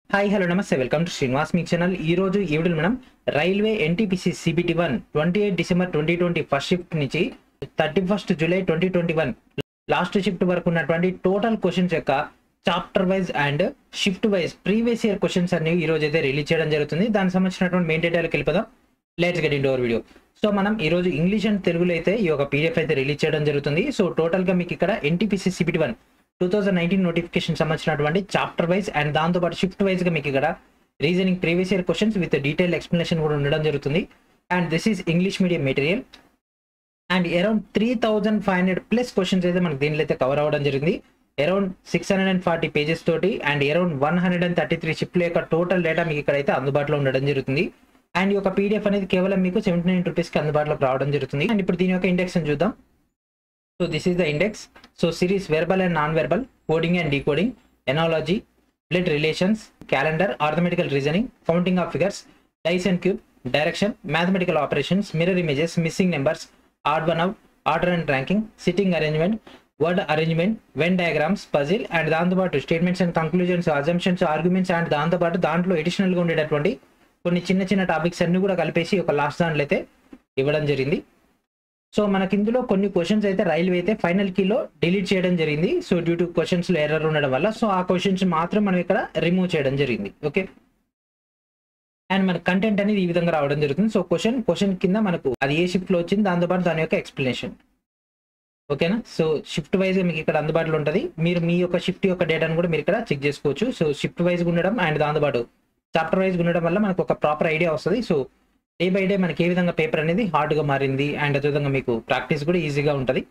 Hi hello నమస్తే welcome to Srinivas మీ channel. ఈ రోజు ఈ వీడియోలో మనం railway NTPC CBT 1 28 December 2020 first shift నుంచి 31 జూలై 2021 లాస్ట్ షిఫ్ట్ వరకు ఉన్నటువంటి టోటల్ క్వశ్చన్స్ యొక్క chapter wise and shift wise previous year questions అన్ని ఈ రోజు అయితే రిలీజ్ చేయడం జరుగుతుంది. దానికి సంబంధించినటువంటి మెయిన్ డీటెయిల్కి వెళ్ళిపోదాం. Let's get into our video. So మనం ఈ రోజు ఇంగ్లీష్ అండ్ తెలుగులో అయితే ఈ యొక్క పీడిఎఫ్ అయితే రిలీజ్ చేయడం జరుగుతుంది. సో టోటల్ గా మీకు ఇక్కడ ఎన్టీపీసీ సిబిటి 1 2019 నోటిఫికేషన్ సంబంధించినటువంటి చాప్టర్ వైజ్ అండ్ దాంతోపాటు షిఫ్ట్ వైజ్ గా మీకు ఇక్కడ reasoning previous year questions with detail explanation కూడా ఉండడం జరుగుతుంది. And this is English medium material and around 3500 plus questions అయితే మనకి దీనిలో అయితే కవర్ అవ్వడం జరిగింది. అరౌండ్ 640 పేజెస్ తోటి అండ్ అరౌండ్ 133 షిఫ్ట్ల యొక్క టోటల్ డేటా మీకు ఇక్కడైతే అందుబాటులో ఉండడం జరుగుతుంది. అండ్ ఈ యొక్క పీడిఎఫ్ అనేది కేవలం మీకు 79 రూపీస్కి అందుబాటులోకి రావడం జరుగుతుంది. అండ్ ఇప్పుడు దీని యొక్క ఇండెక్స్ అని చూద్దాం. So this is the index. So series verbal and non-verbal, coding and decoding, analogy, blood relations, calendar, arithmetical reasoning, counting of figures, dice and cube, direction, mathematical operations, mirror images, missing numbers, odd one out, order and ranking, sitting arrangement, word arrangement, Venn diagrams, puzzle and దాంతోపాటు statements and conclusions, assumptions, arguments and దాంతోపాటు దాంట్లో additional గా ఉండేటటువంటి కొన్ని చిన్న చిన్న topics అన్ని కూడా కలిపేసి ఒక లాస్ట్ దాంట్లో అయితే ఇవ్వడం జరిగింది. సో మనకి ఇందులో కొన్ని క్వశ్చన్స్ అయితే రైల్వే అయితే ఫైనల్ కీలో డిలీట్ చేయడం జరిగింది. సో డ్యూ టు క్వశ్చన్స్ లో ఎర్రర్ ఉండడం వల్ల సో ఆ క్వశ్చన్స్ మాత్రం మనం ఇక్కడ రిమూవ్ చేయడం జరిగింది. ఓకే, అండ్ మన కంటెంట్ అనేది ఈ విధంగా రావడం జరుగుతుంది. సో క్వశ్చన్ కింద మనకు అది ఏ షిఫ్ట్ లో వచ్చింది, దాంతోపాటు దాని యొక్క ఎక్స్ప్లెనేషన్. ఓకేనా, సో షిఫ్ట్ వైజ్ గా మీకు ఇక్కడ అందుబాటులో ఉంటుంది. మీరు మీ యొక్క షిఫ్ట్ యొక్క డేటాను కూడా మీరు ఇక్కడ చెక్ చేసుకోవచ్చు. సో షిఫ్ట్ వైజ్ ఉండడం అండ్ దాంతోపాటు చాప్టర్ వైజ్ ఉండడం వల్ల మనకు ఒక ప్రాపర్ ఐడియా వస్తుంది. సో డే బై డే మనకి ఏ విధంగా పేపర్ అనేది హార్డ్గా మారింది అండ్ అదేవిధంగా మీకు ప్రాక్టీస్ కూడా ఈజీగా ఉంటుంది.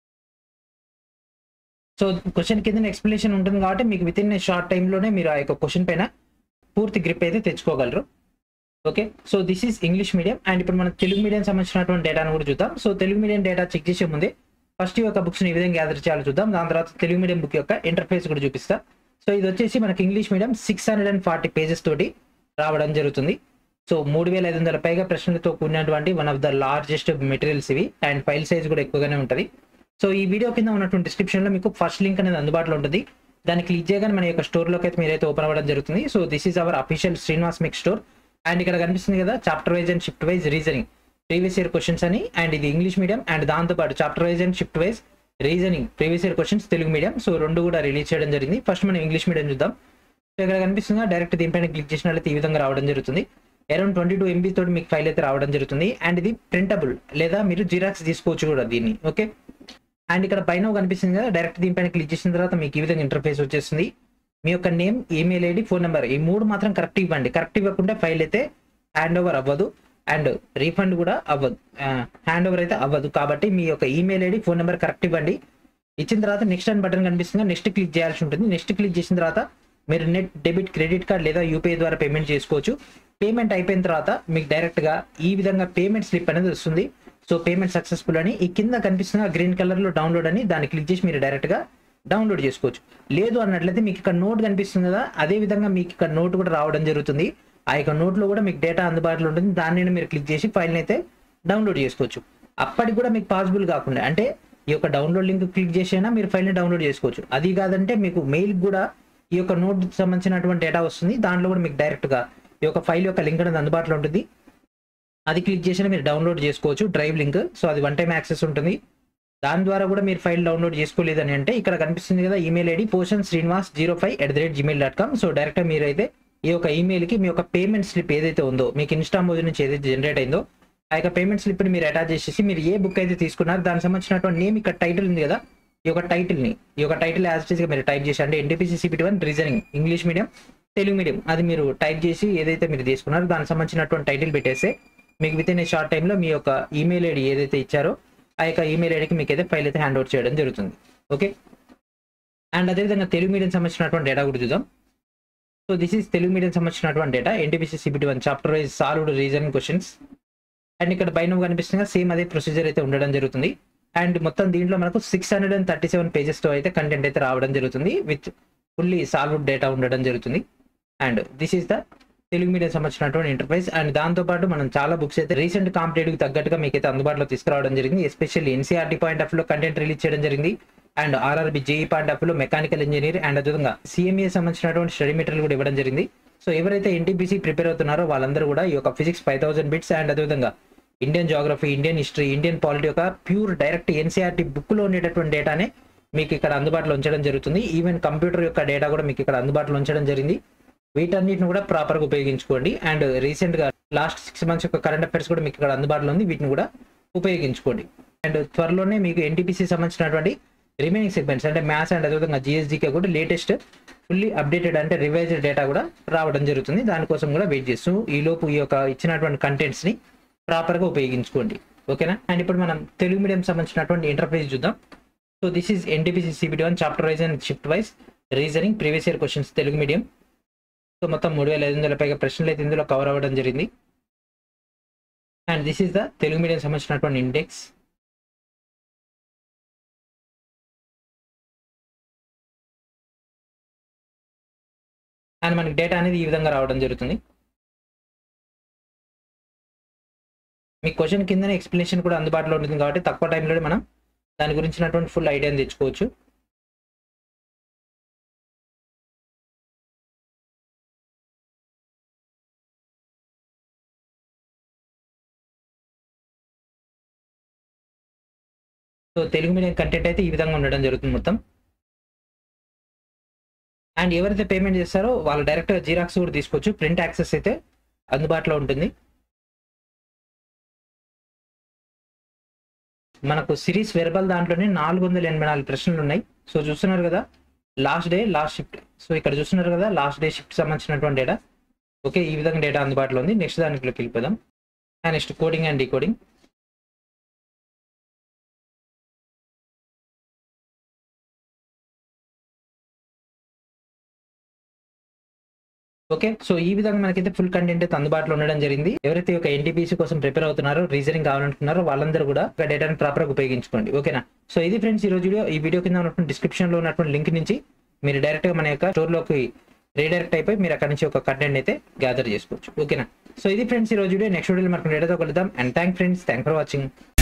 సో క్వశ్చన్ కింద ఎక్స్ప్లెనేషన్ ఉంటుంది కాబట్టి మీకు విత్ ఇన్ షార్ట్ టైంలోనే మీరు ఆ యొక్క క్వశ్చన్ పైన పూర్తి గ్రిప్ అయితే తెచ్చుకోగలరు. Okay, so this is English medium. And ఇప్పుడు మనం తెలుగు మీడియం సంబంధించినటువంటి డేటాను కూడా చూద్దాం. So Telugu medium data check చేసే ముందే ఫస్ట్ యొక్క బుక్స్ని ఈ విధంగా గ్యాదర్ చేయాలో చూద్దాం. దాని తర్వాత తెలుగు మీడియం బుక్ యొక్క ఇంటర్ఫేస్ కూడా చూపిస్తా. సో ఇది వచ్చేసి మనకి ఇంగ్లీష్ మీడియం 640 పేజెస్ తోటి రావడం జరుగుతుంది. సో 3500 పైగా ప్రశ్నలతో కూడినటువంటి one of the largest materials ఇవి అండ్ ఫైల్ సైజ్ కూడా ఎక్కువగానే ఉంటుంది. సో ఈ వీడియో కింద ఉన్నటువంటి డిస్క్రిప్షన్లో మీకు ఫస్ట్ లింక్ అనేది అందుబాటులో ఉంటుంది. దాన్ని క్లిక్ చేయగానే మన యొక్క స్టోర్లోకి అయితే మీరైతే ఓపెన్ అవ్వడం జరుగుతుంది. So this is our official Srinivas mix store. And ఇక్కడ కనిపిస్తుంది కదా chapter wise and shift wise reasoning previous year questions అని. అండ్ ఇది ఇంగ్లీష్ మీడియం అండ్ దాంతోపాటు chapter wise and shift wise reasoning previous year questions Telugu medium. So రెండు కూడా release చేయడం జరిగింది. ఫస్ట్ మనం ఇంగ్లీష్ మీడియం చూద్దాం. సో ఇక్కడ కనిపిస్తుంది డైరెక్ట్ దీనిపైన క్లిక్ చేసినట్లయితే ఈ విధంగా రావడం జరుగుతుంది. అరౌండ్ 22 MB తోటి మీకు ఫైల్ అయితే రావడం జరుగుతుంది. అండ్ ఇది ప్రింటబుల్ లేదా మీరు జిరాక్స్ తీసుకోవచ్చు కూడా దీన్ని. ఓకే, అండ్ ఇక్కడ పైన కనిపిస్తుంది కదా డైరెక్ట్ దీనిపైన క్లిక్ చేసిన తర్వాత మీకు ఈ విధంగా ఇంటర్ఫేస్ వచ్చేస్తుంది. మీ యొక్క name, email ID, phone number ఈ మూడు మాత్రం కరెక్ట్ ఇవ్వండి. కరెక్ట్ ఇవ్వకుండా ఫైల్ అయితే హ్యాండ్ ఓవర్ అవ్వదు అండ్ రీఫండ్ కూడా అవ్వదు, హ్యాండ్ ఓవర్ అయితే అవ్వదు. కాబట్టి మీ యొక్క email ID, phone number correct ఇవ్వండి. ఇచ్చిన తర్వాత నెక్స్ట్ అని బటన్ కనిపిస్తుంది, నెక్స్ట్ క్లిక్ చేయాల్సి ఉంటుంది. నెక్స్ట్ క్లిక్ చేసిన తర్వాత మీరు నెట్, డెబిట్, క్రెడిట్ కార్డ్ లేదా యూపీఐ ద్వారా పేమెంట్ చేసుకోవచ్చు. పేమెంట్ అయిపోయిన తర్వాత మీకు డైరెక్ట్గా ఈ విధంగా పేమెంట్ స్లిప్ అనేది వస్తుంది. సో పేమెంట్ సక్సెస్ఫుల్ అని ఈ కింద కనిపిస్తున్న గ్రీన్ కలర్లో డౌన్లోడ్ అని దాన్ని క్లిక్ చేసి మీరు డైరెక్ట్గా డౌన్లోడ్ చేసుకోవచ్చు. లేదు అన్నట్లయితే మీకు ఇక్కడ నోట్ కనిపిస్తుంది కదా, అదే విధంగా మీకు ఇక్కడ నోట్ కూడా రావడం జరుగుతుంది. ఆ యొక్క నోట్లో కూడా మీకు డేటా అందుబాటులో ఉంటుంది. దాన్ని మీరు క్లిక్ చేసి ఫైల్ని అయితే డౌన్లోడ్ చేసుకోవచ్చు. అప్పటికి కూడా మీకు పాసిబుల్ కాకుండా అంటే ఈ యొక్క డౌన్లోడ్ లింక్ క్లిక్ చేసైనా మీరు ఫైల్ని డౌన్లోడ్ చేసుకోవచ్చు. అది కాదంటే మీకు మెయిల్ కూడా ఈ యొక్క నోట్ సంబంధించినటువంటి డేటా వస్తుంది. దాంట్లో కూడా మీకు డైరెక్ట్గా ఈ యొక్క ఫైల్ యొక్క లింక్ అనేది అందుబాటులో ఉంటుంది. అది క్లిక్ చేసినా మీరు డౌన్లోడ్ చేసుకోవచ్చు, డ్రైవ్ లింక్. సో అది 1 టైం యాక్సెస్ ఉంటుంది. దాని ద్వారా కూడా మీరు ఫైల్ డౌన్లోడ్ చేసుకోలేదని అంటే ఇక్కడ కనిపిస్తుంది కదా ఈమెయిల్ ఐడి poshansrinivas05@gmail.com. సో డైరెక్ట్గా మీరైతే ఈ యొక్క ఈమెయిల్కి మీ యొక్క పేమెంట్ స్లిప్ ఏదైతే ఉందో మీకు ఇన్స్టామోజ్ నుంచి ఏదైతే జనరేట్ అయిందో ఆ యొక్క పేమెంట్ స్లిప్ని మీరు అటాచ్ చేసేసి మీరు ఏ బుక్ అయితే తీసుకున్నారో దానికి సంబంధించినటువంటి నేమ్ ఇక్కడ టైటిల్ ఉంది కదా, ఈ యొక్క టైటిల్ యాజ్ ఇట్ ఈస్ గా మీరు టైప్ చేసి అంటే NTPC CBT 1 reasoning English medium Telugu medium అది మీరు టైప్ చేసి ఏదైతే మీరు తీసుకున్నారో దానికి సంబంధించినటువంటి టైటిల్ పెట్టేస్తే మీకు విత్ ఇన్ ఏ షార్ట్ టైంలో మీ యొక్క ఈమెయిల్ ఐడి ఏదైతే ఇచ్చారో ఆ యొక్క ఈమెయిల్ ఐడికి మీకు అయితే ఫైల్ అయితే హ్యాండ్ ఓవర్ చేయడం జరుగుతుంది. ఓకే, అండ్ అదేవిధంగా తెలుగు మీడియం సంబంధించినటువంటి డేటా కూడా చూద్దాం. So this is Telugu medium సంబంధించినటువంటి data NTPC CBT 1 chapter wise solved reasoning questions. And ఇక్కడ పైన కనిపిస్తుంది సేమ్ అదే ప్రొసీజర్ అయితే ఉండడం జరుగుతుంది. అండ్ మొత్తం దీంట్లో మనకు 637 పేజెస్తో అయితే కంటెంట్ అయితే రావడం జరుగుతుంది విత్ ఫుల్లీ సాల్వ్డ్ డేటా ఉండడం జరుగుతుంది. And this is the Telugu medium సంబంధించినటువంటి ఇంటర్ఫేస్. అండ్ దాంతోపాటు మనం చాలా బుక్స్ అయితే రీసెంట్ కాంపిటేటివ్కి తగ్గట్టుగా మీకు అయితే అందుబాటులో తీసుకురావడం జరిగింది. ఎస్పెషల్లీ ఎన్సీఆర్టీ పాయింట్ ఆఫ్ లో కంటెంట్ రిలీజ్ చేయడం జరిగింది. And RRB JE point of లో మెకానికల్ ఇంజనీర్ అండ్ అదేవిధంగా సిఎంఏ సంబంధించినటువంటి స్టడీ మెటీరియల్ కూడా ఇవ్వడం జరిగింది. సో ఎవరైతే ఎన్టీపీసీ ప్రిపేర్ అవుతున్నారో వాళ్ళందరూ కూడా ఈ యొక్క ఫిజిక్స్ 5000 బిట్స్ అండ్ అదేవిధంగా Indian geography, Indian history, Indian polity యొక్క ప్యూర్ డైరెక్ట్ ఎన్సీఆర్టీ బుక్లో ఉండేటటువంటి డేటానే మీకు ఇక్కడ అందుబాటులో ఉంచడం జరుగుతుంది. ఈవెన్ కంప్యూటర్ యొక్క డేటా కూడా మీకు ఇక్కడ అందుబాటులో ఉంచడం జరిగింది. వీటన్నిటిని కూడా ప్రాపర్గా ఉపయోగించుకోండి. అండ్ రీసెంట్గా లాస్ట్ 6 months యొక్క కరెంట్ అఫైర్స్ కూడా మీకు ఇక్కడ అందుబాటులో ఉంది, వీటిని కూడా ఉపయోగించుకోండి. అండ్ త్వరలోనే మీకు ఎన్టీపీసీ సంబంధించినటువంటి రిమైనింగ్ సెగ్మెంట్స్ అంటే మ్యాథ్స్ అండ్ అదేవిధంగా జిఎస్డికే కూడా లేటెస్ట్ ఫుల్లీ అప్డేటెడ్ అంటే రివైజ్డ్ డేటా కూడా రావడం జరుగుతుంది. దానికోసం కూడా వెయిట్ చేస్తూ ఈలోపు ఈ యొక్క ఇచ్చినటువంటి కంటెంట్స్ని ప్రాపర్గా ఉపయోగించుకోండి. ఓకేనా? అండ్ ఇప్పుడు మనం తెలుగు మీడియం సంబంధించినటువంటి ఇంటర్ఫేస్ చూద్దాం. So this is NTPC CBT1 chapter wise and shift wise reasoning previous year questions Telugu medium. So మొత్తం 3500 పైగా ప్రశ్నలు అయితే ఇందులో కవర్ అవ్వడం జరిగింది. And this is the Telugu medium సంబంధించినటువంటి ఇండెక్స్. అండ్ మనకి డేటా అనేది ఈ విధంగా రావడం జరుగుతుంది. మీ క్వశ్చన్ కిందనే ఎక్స్ప్లెనేషన్ కూడా అందుబాటులో ఉంటుంది కాబట్టి తక్కువ టైంలో మనం దాని గురించినటువంటి ఫుల్ ఐడియాని తెచ్చుకోవచ్చు. సో తెలుగు మీడియం కంటెంట్ అయితే ఈ విధంగా ఉండడం జరుగుతుంది మొత్తం. అండ్ ఎవరైతే పేమెంట్ చేస్తారో వాళ్ళు డైరెక్ట్గా జిరాక్స్ కూడా తీసుకోవచ్చు. ప్రింట్ యాక్సెస్ అయితే అందుబాటులో ఉంటుంది. మనకు సిరీస్ వెర్బల్ దాంట్లోనే 484 ప్రశ్నలు ఉన్నాయి. సో చూస్తున్నారు కదా last day last shift. So ఇక్కడ చూస్తున్నారు కదా లాస్ట్ డే షిఫ్ట్ సంబంధించినటువంటి డేటా. ఓకే, ఈ విధంగా డేటా అందుబాటులో ఉంది. నెక్స్ట్ దానికి వెళ్ళిపోదాం. And next coding and decoding. Okay, so ఈ విధంగా మనకైతే ఫుల్ కంటెంట్ అయితే అందుబాటులో ఉండడం జరిగింది. ఎవరైతే ఒక ఎన్టీపీసీ కోసం ప్రిపేర్ అవుతున్నారో, రీజనింగ్ కావాలనుకుంటున్నారో వాళ్ళందరూ కూడా ఒక డేటాని ప్రాపర్గా ఉపయోగించుకోండి. ఓకేనా? సో ఇది ఫ్రెండ్స్ ఈ రోజు వీడియో. ఈ వీడియో కింద ఉన్నటువంటి డిస్క్రిప్షన్లో ఉన్నటువంటి లింక్ నుంచి మీరు డైరెక్ట్గా మన యొక్క స్టోర్లోకి రీడైరెక్ట్ అయిపోయి మీరు అక్కడ నుంచి ఒక కంటెంట్ అయితే గ్యాదర్ చేసుకోవచ్చు. ఓకేనా? సో ఇది ఫ్రెండ్స్ ఈ రోజు వీడియో. నెక్స్ట్ వీడియోలో మనకు డేటాతో కలుద్దాం. And thank for watching.